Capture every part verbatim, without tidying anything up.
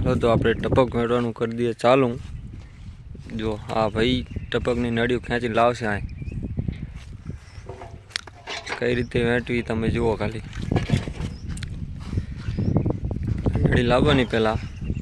હાલો तो આપણે ટપક મેળવાનું કરી દઈએ ચાલુ। जो हाँ भाई टपकनी नड़ियों खेंची लावशे आ कई रीते वेटवी तमे जुओ। खाली नड़ी लाववानी पहला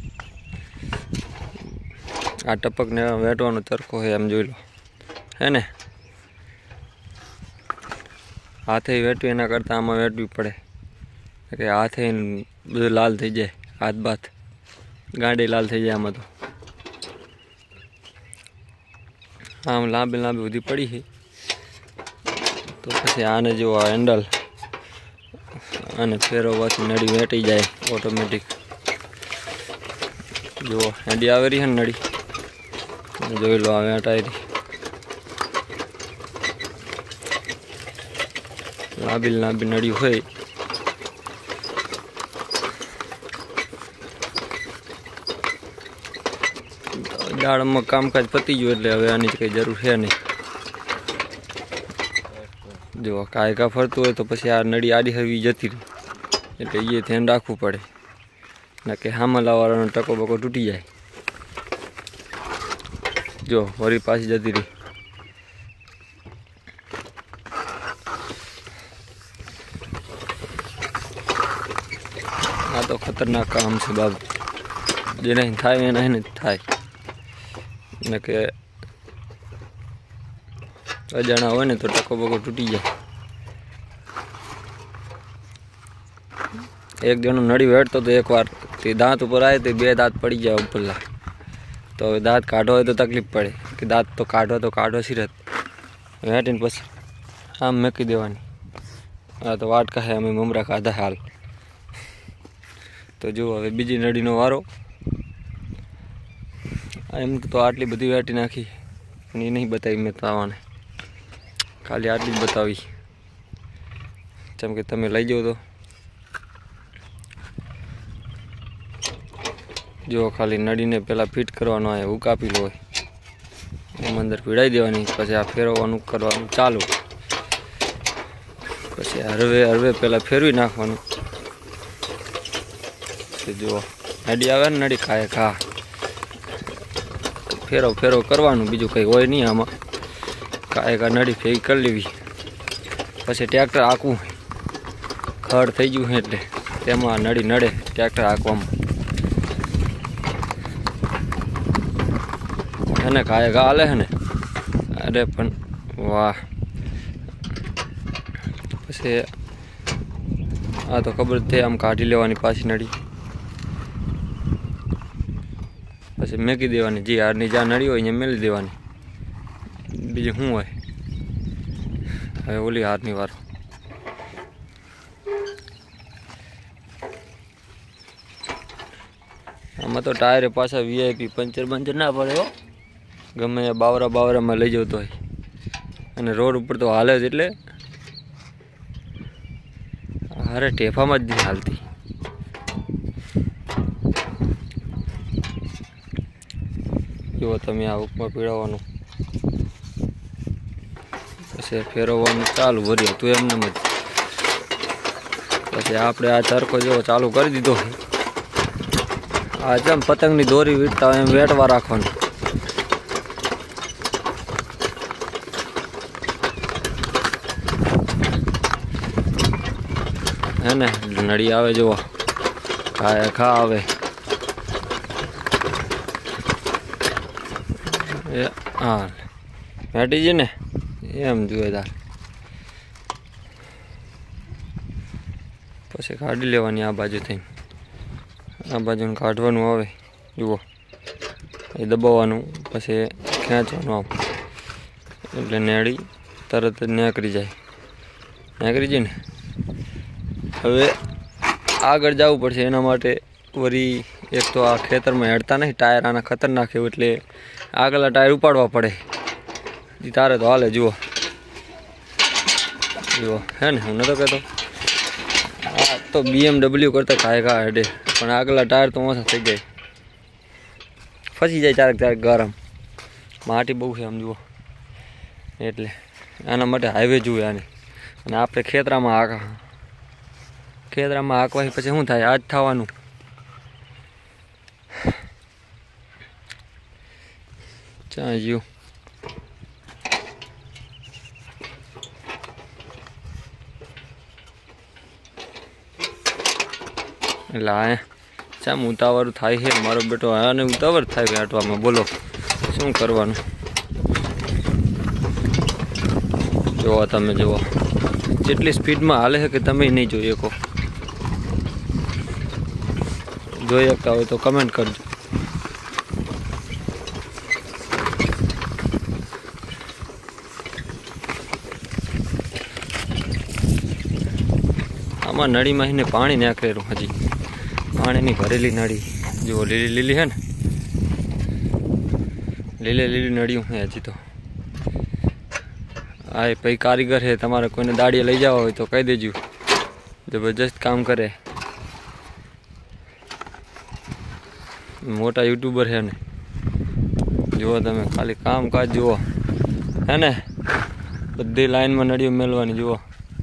आ टपक ने वेटवानो चरखो है एम जोई लो है ने। हाथे वेटवी एना करता आमां वेटवी पड़े कि हाथे बधुं लाल थई जाए, हाथ बाथ गांडी लाल थई जाए। आमां तो आम लांबी लांबी बधी पड़ी है तो पछी आने जो आ हेन्डल आने फेरववाथी नड़ी वेटी जाए ऑटोमेटिक। जो हेडी आवे रही है नड़ी जोई लो आ वेटाई रही। लांबी लांबी नड़ी होय दाड़ में कामकाज पती गयुं एटले हवे आनी कई जरूर है नहीं। जो कायका फरतुं होय तो पछी आ नड़ी आडी हवी जती रही एटले ए ध्यान राखवुं पड़े न के हामलावाळानो टको बको तूटी जाए। जो वरी पाછી जती रही। आ तो खतरनाक काम छे बाबू, जेने थाय एने ने थाय न के अजाणा होय ने तो टको बको तूटी जाए। एक जणो नड़ी वेटतो तो एक बार दांत ऊपर आए तो बे दांत पड़ी जाए उपरला। तो दांत काढो हो तो तकलीफ पड़े कि दांत तो काढो तो काढो सीरत वेटीने पछी आम मेकी देवानी। आ तो वाटका है अमे ममरा खाधा हाल। तो जो हवे बीजी नड़ीनो वारो। एम तो आटली बधी वेटी नाखी पण ए नहीं बतावी मैं तमने, खाली आटली ज बतावी चम के तमे लई जाओ। तो जो खाली नड़ी ने पहला फिट करवानो है वो कापी लो एम अंदर पीड़ाई देवानी। पछी आ फेरववानुं करवानुं चालू। पछी हरवे हरवे पहला फेरवी नाखवानुं। जो नड़ी आवे ने नड़ी खाए खा फेरो फेरो करवानुं, बीजुं कई होय नहीं आमां। काए का नड़ी फेरी कर लेवी पछी ट्रेक्टर हांकवुं खड़ थई गयुं है एटले तेमां नड़ी नड़े ट्रेक्टर हांकवामां है ने। काए का हाले है ने। अरे पण वाह पछी आ तो खबर थे आम काढी लेवानी पाછી नड़ी पछी मेकी देवानी। जी हाરની ज्યાં नड़ी होय ત્યાં મેલી દેવાની, બીજું શું હોય। હવે ઓલી હારની વારો આમાં તો ટાયરે પાછા વીઆઈપી પંચર બંચર ના પડે हो। गमे बावरा बावरा में लई जाओ तो अने रोड पर तो हाले ज एटले अरे टेफा में ज नहीं हालती। जो तमे आ उपमा पीड़ावानुं पछी फेरववानुं चालू वरी तो एमने ज। पछी आपणे आ चरखो जो चालू करी दीधो। आ जम पतंगनी दोरी वीटता एम वेटवा राखवानुं। है ने नड़ी आवे जो खाए खा आवे हाँ वेटी जी ने एम जुएदार पछी काढी लेवानी। आ बाजू थी आ बाजू काढवानुं आवे जुओ ए दबाववानुं पछी खेंचवानुं आम एटले नेड़ी तरत ज नेकरी जाए। नेकरी जाए ने हवे आगळ जावुं पड़शे एना माटे वरी एक तो आ खेतर में हेडता नहीं टायर आना खतरनाक है एटले आगला टायर उपाड़वा पड़े। तारे तो हाले जुओ जुओ है ने। हूँ नतो कहतो आ तो बीएमडब्ल्यू करता खाए खा हेडे पण आगला टायर तो ओछा थई जाए फसी जाए चारक चारक गरम माटी बहु है आम जुओ एटले आना माटे हाईवे जुए आने। अने आपणे खेतरामां आ खेतरामां हांकवाથી પછી શું થાય? આ જ થવાનું। ચાંજ્યું એટલે આ ચામ ઉતાવળ થાય છે મારો બેટો, આને ઉતાવળ થાય વેટવામાં. બોલો શું કરવાનું? જુઓ તમે, જુઓ જેટલી સ્પીડમાં હાલે છે કે તમે નહીં જોઈ શકો. જોઈ શકતા હોય તો કમેન્ટ કરજો. આમાં નળીમાં એને પાણી નાખેલું, હજી પાણીની ભરેલી નળી જુઓ, લીલી લીલી છે ને, લીલી લીલી નળીઓ છે હજી તો. હા એ પછી કારીગર છે, તમારે કોઈને દાડીએ લઈ જવા હોય તો કહી દેજો, જબરજસ્ત કામ કરે. મોટા યુટ્યુબર છે ને, જુઓ તમે ખાલી કામકાજ જુઓ હે ને, બધી લાઈનમાં નળીઓ મેળવાની. જુઓ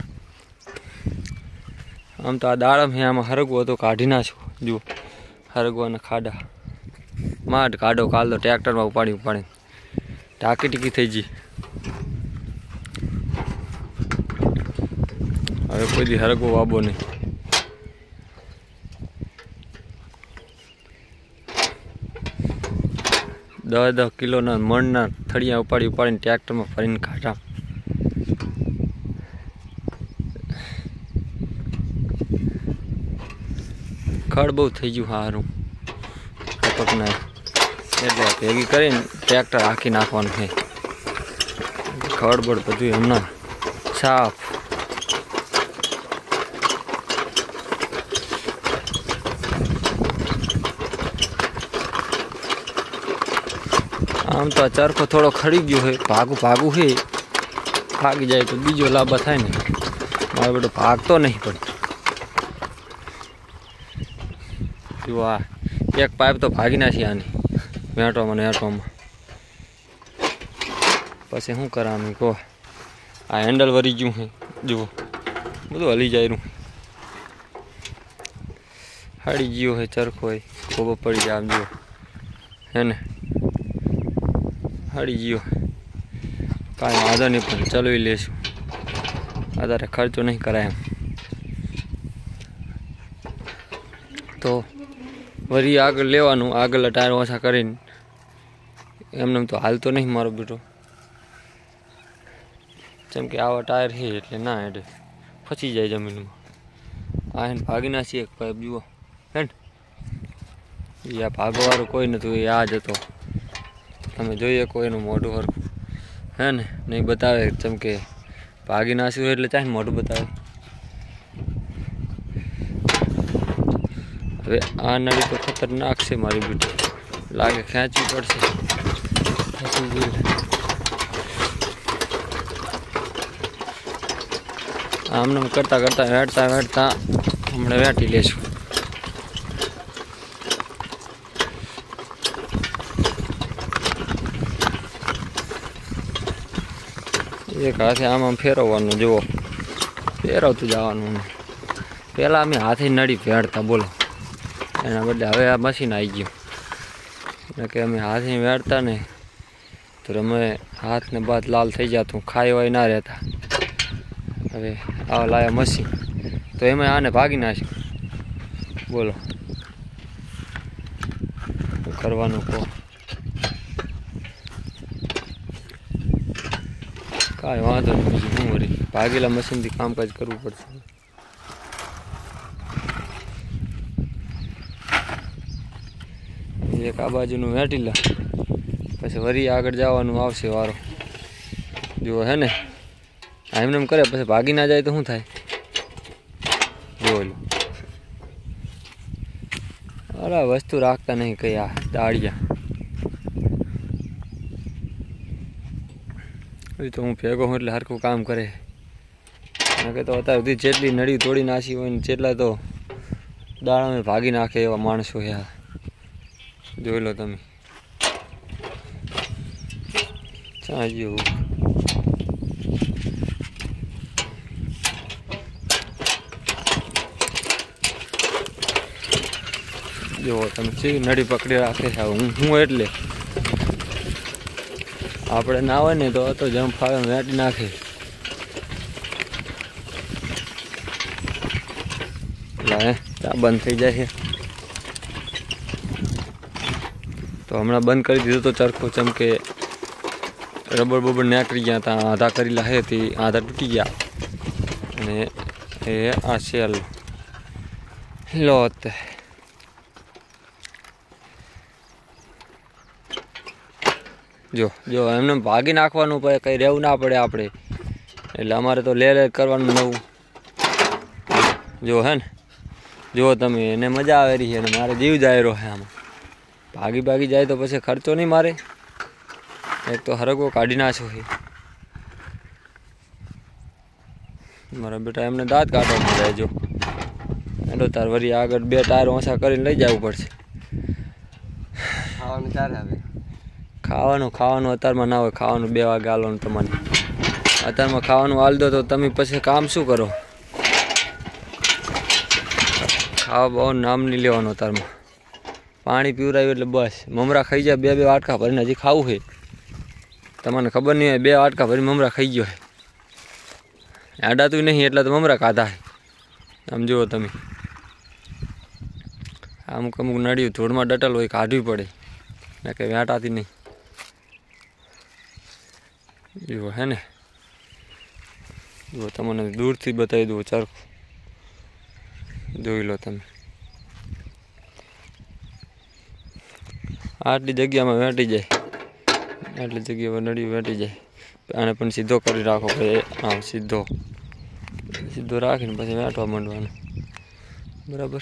આમ તો આ દાડમ છે, આમાં હરગવો તો કાઢી નાખ્યો. જુઓ હરગવાના ખાડા માંડ કાઢો, કાલ તો ટ્રેક્ટરમાં ઉપાડી ઉપાડી ટાંકી ટીકી થઈ ગઈ. હવે કોઈ દી હરગવો વાબો નહીં. દસ દસ કિલોના મણના થળિયા ઉપાડી ઉપાડીને ટ્રેક્ટરમાં ફરીને કાઢા. ખડ બહુ થઈ ગયું સારું ટપકના, એટલે ભેગી કરીને ટ્રેક્ટર હાંકી નાખવાનું છે. ખડ બળ બધું હમણાં સાફ. આમ તો આ ચરખો થોડો ખડી ગયો હોય, ભાગું ભાગું છે, ભાગી જાય તો બીજો લાભ થાય ને. મારો બેટો ભાગતો નહીં પણ. જો આ એક પાઇપ તો ભાગી નાખી આની વેંટવામાં ને વેંટવામાં. પછી શું કરવાનું કહો? આ હેન્ડલ વરી ગયું છે, જુઓ બધું હલી જાય. હળી ગયો હોય ચરખો હોય, ખોબો પડી જાય. આમ જુઓ હે ને, હળી ગયો. કાંઈ વાંધો નહીં, પણ ચલાવી લેશું. અત્યારે ખર્ચો નહીં કરાય એમ તો વળી આગળ લેવાનું, આગળ ટાયર ઓછા કરીને. એમને તો હાલતો નહીં મારો બેટો, જેમ કે આવા ટાયર છે એટલે ના એટલે ફસી જાય જમીનમાં. આ એને ભાગી નાખીએ એક પાઇપ જુઓ હે ને, એ આ ભાગવાવાળું કોઈ નહોતું, એ આ જ હતો. તમે જોઈએ કોઈ એનું મોઢું હરખું હે ને નહીં બતાવે, જેમ કે ભાગી નાખ્યું એટલે ચાહે મોઢું બતાવે. હવે આ નળી તો ખતરનાક છે મારી બેટી, લાગે ખેંચવી પડશે. આમને કરતાં કરતાં વેઠતા વેઠતા હમણાં વેઠી લેશું. એક હાથે આમ આમ ફેરવવાનું, જુઓ ફેરવતું જવાનું. પહેલાં અમે હાથે નળી વેડતા, બોલો એના બદલે હવે આ મશીન આવી ગયું. એટલે કે અમે હાથે વેડતા ને તો અમે હાથને બાદ લાલ થઈ જતું, ખાઈ હોય ના રહેતા. હવે આવા લાયા મશીન તો એમાં આને ભાગી નાખ્યું. બોલો કરવાનું કહો? કાંઈ વાંધો નહીં, બીજું શું વળી ભાગેલા મશીનથી કામકાજ કરવું પડશે. એક આ બાજુનું વેટી લે, પછી વળી આગળ જવાનું આવશે વારો. જુઓ હે ને, એમને એમ કરે પછી ભાગી ના જાય તો શું થાય? જુઓ લો, અરે વસ્તુ રાખતા નહીં કઈ આ દાળિયા. એ તો હું ભેગો હું એટલે હરખું કામ કરે. કે તો અત્યાર સુધી જેટલી નળી તોડી નાખી હોય ને જેટલા તો દાડામાં ભાગી નાખે એવા માણસો યાર. જોઈ લો તમે. ચાંજ્યું જો તમે છે નળી પકડી રાખે છે હું હું એટલે આપણે ના હોય ને તો તો જમ ફાવે વેટી નાખે. એટલે ચા બંધ થઈ જાય છે તો હમણાં બંધ કરી દીધું તો ચરખો ચમકે રબર બબર નીકળી ગયા હતા. આધા કરેલા હે તે આધા તૂટી ગયા અને એ આ છે લો તે જો જો એમને ભાગી નાખવાનું પડે, કંઈ રહેવું ના પડે આપણે. એટલે અમારે તો લે લે કરવાનું નવું. જો હે ને જો તમે એને મજા આવે રહી છે અને મારે જીવ જાય રહ્યો છે આમાં. ભાગી ભાગી જાય તો પછી ખર્ચો નહીં મારે. એક તો હરગો કાઢી નાખ્યો છે મારા બેટા. એમને દાંત કાઢવા જાય. જો એનો તાર વળી આગળ બે ટાયર ઓછા કરીને લઈ જવું પડશે. ખાવાનું ક્યારે આવે? ખાવાનું ખાવાનું અત્યારમાં ના હોય. ખાવાનું બે વાગે હાલવાનું તમારે. અત્યારમાં ખાવાનું હાલ દો તો તમે પછી કામ શું કરો? ખાવા બહુ નામ નહીં લેવાનું અત્યારમાં. પાણી પીવરાયું એટલે બસ મમરા ખાઈ જાય. બે બે વાટકા ભરીને હજી ખાવું છે. તમને ખબર નહીં હોય બે વાટકા ભરી મમરા ખાઈ ગયો છે. આડાતું નહીં એટલે તો મમરા ખાધા છે. આમ જુઓ તમે. અમુક અમુક નળિયું ધૂળમાં ડટલ હોય કાઢવી પડે ને કંઈ વેટાતી નહીં. જુઓ હે ને જુઓ તમને દૂરથી બતાવી દઉં ચરખું. જોઈ લો તમે. આટલી જગ્યામાં વેટી જાય. આટલી જગ્યામાં નળિયું વેટી જાય. આને પણ સીધો કરી રાખો ભાઈ. હા સીધો સીધો રાખીને પછી વેટવા માંડવાનું. બરાબર.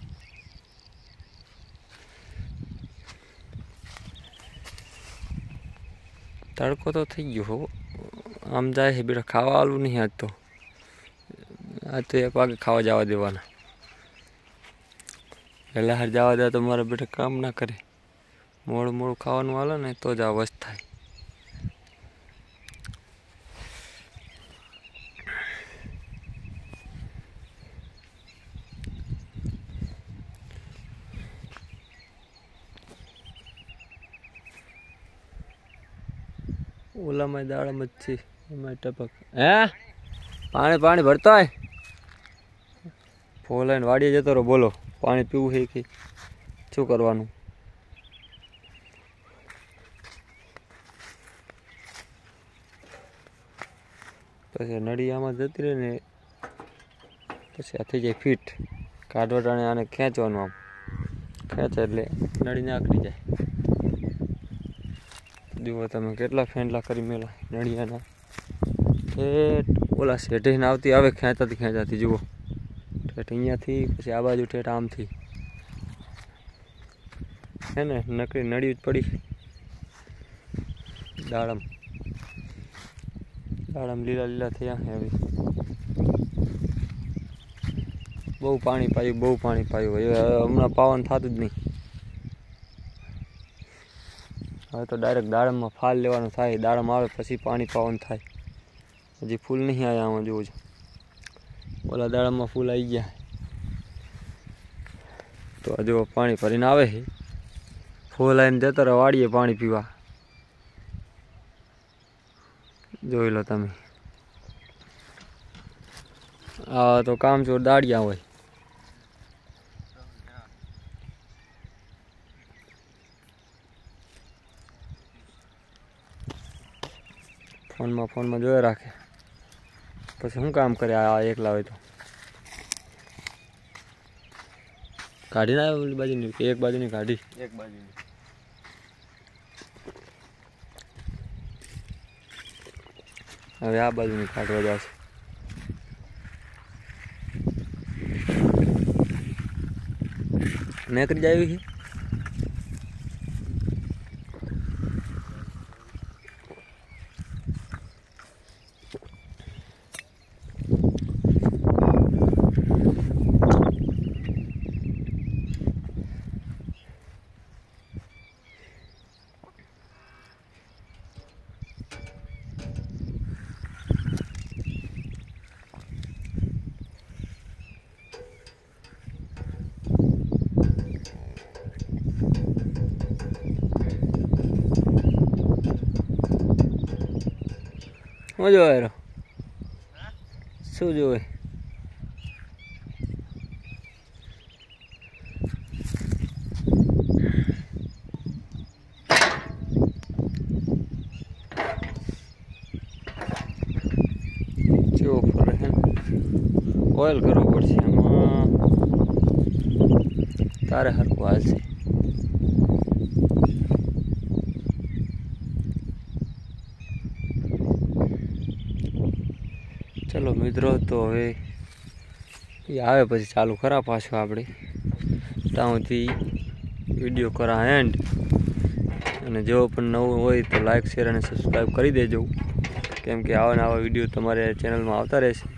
તડકો તો થઈ ગયો હો. આમ જાય છે બેટા. ખાવા આવું નહીં આજ તો. આજ તો એક વાગે ખાવા જવા દેવાના. વહેલા હાર જવા દે તો મારા બેટા કામ ના કરે. મોડું મોડું ખાવાનું હાલે ને તો જ આ વસ્ત થાય. ઓલામાં દાડામાં જ છે એમાં ટપક. હે પાણી પાણી ભરતો હોય ફોલાઈને વાડીએ જતો રહો. બોલો પાણી પીવું છે કે શું કરવાનું? પછી નળી આમાં જતી રહે ને પછી આ થઈ જાય ફીટ. કાઢવા ટાણે આને ખેંચવાનું. આમ ખેંચે એટલે નળી નાખી જાય. જુઓ તમે કેટલા ફેંડલા કરી મેલા નળિયાના. ઠેઠ ઓલા શેઠીને આવતી આવે ખેંચાતી ખેંચાતી. જુઓ ઠેઠ અહીંયાથી પછી આ બાજુ ઠેઠ આમથી હે ને નકરી નળી જ પડી. દાડમ દાડમ લીલા લીલા થયા હે. હવે બહુ પાણી પાયું બહુ પાણી પાયું. હવે હમણાં પાવન થતું જ નહીં. હવે તો ડાયરેક્ટ દાડમમાં ફાલ લેવાનું થાય. દાડમ આવે પછી પાણી પાવાનું થાય. હજી ફૂલ નહીં આવ્યા આમાં જોવું છે. ઓલા દાડમમાં ફૂલ આવી ગયા તો હજુ પાણી ભરીને આવે છે. ફૂલ આવીને જતો રહે વાડીએ પાણી પીવા. જોઈ લો તમે. આ તો કામ ચોર દાડિયા હોય. ફોનમાં ફોનમાં જોયા રાખે પછી શું કામ કરે? આ એકલા હોય તો કાઢી ના આવે બાજુની કે એક બાજુની કાઢી? એક બાજુની. હવે આ બાજુની કાઢવા જશે. નીકળી જાય છે. શું જોવે રો શું જોવે કેવો ફરે છે ઓઇલ કરવું પડશે એમાં તારે હરખું હાલશે ચલો મિત્રો તો હવે એ આવે પછી ચાલુ કરા પાછું આપણે ત્યાંથી વિડીયો કરા એન્ડ અને જો પણ નવું હોય તો લાઈક શેર અને સબસ્ક્રાઈબ કરી દેજો કેમ કે આવા નવા વિડીયો તમારે ચેનલમાં આવતા રહેશે